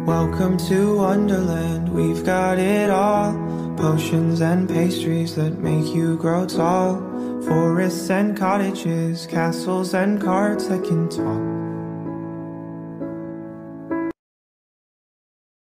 Welcome to Wonderland, we've got it all. Potions and pastries that make you grow tall. Forests and cottages, castles and carts that can talk.